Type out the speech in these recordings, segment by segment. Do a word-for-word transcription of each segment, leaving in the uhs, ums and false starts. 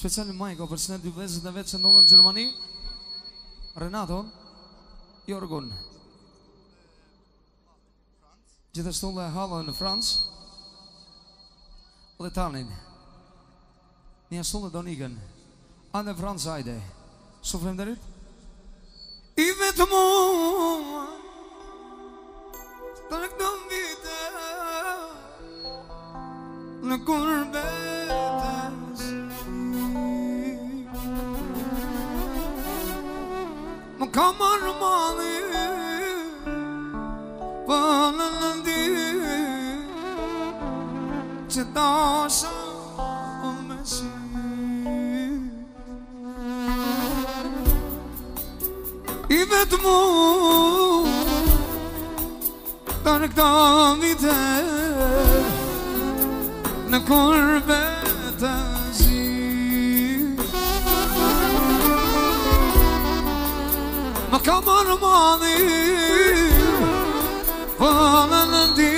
Speciali Majko për sënë dy vlezët e vetë që ndodhën në Gjermani. Renato Jorgun. Gjithashtu dhe Halla në Francë. Dhe Tanin. Një ashtu dhe Donikën. Ande Francë ajde. Sufrem derit. I vetë mua të në këto vite në kurbetës më ka marrë mali për në nëndi që dasha me si I vetë mu të në këta vite në kurbet e zi më ka marrë mali për në ndi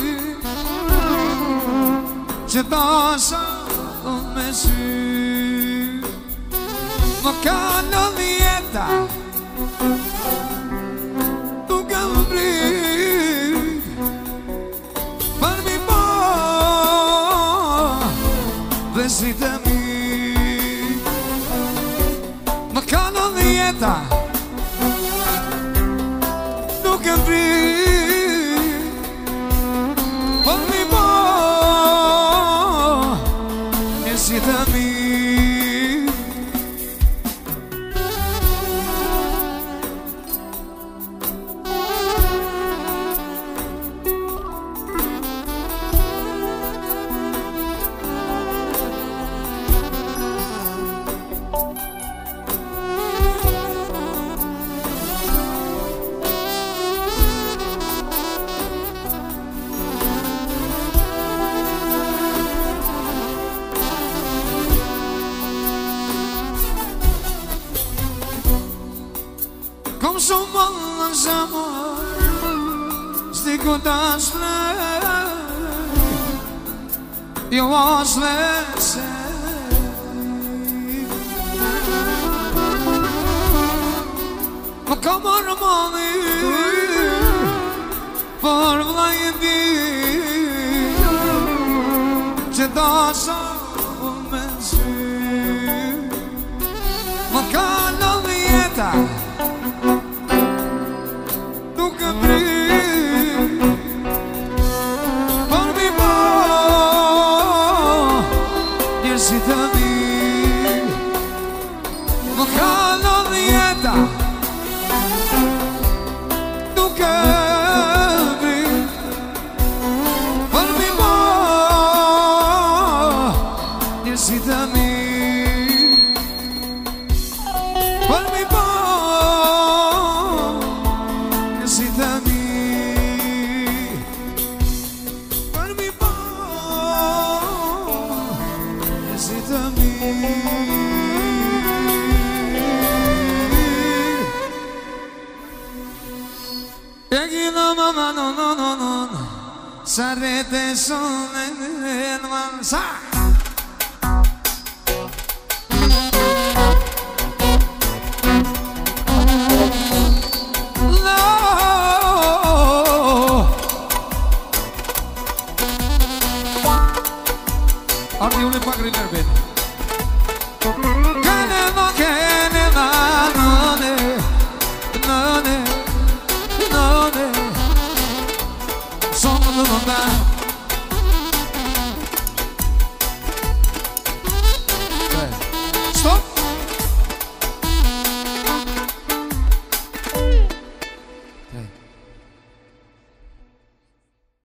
që dasha me sy më ka në vjeta duke më brit për mi po vlezrit e mi më ka në vjeta duke më brit për mi po vlezrit e mi Kom shumë më zemër s'di ku ta shplej jo as vese më ka marrë mali për vllai e di që dasha me sy më ka në vjeta duke brit për mi po njerëzit e mi më ka në vjeta duke brit për mi po njerëzit e mi për mi po njerëzit e mi për mi po njerëzit e mi e gina mama no no no no sarete sono in mansa Ardi unë e pak rimer bete Kene ma kene ma nëne Nëne Nëne Sonë në më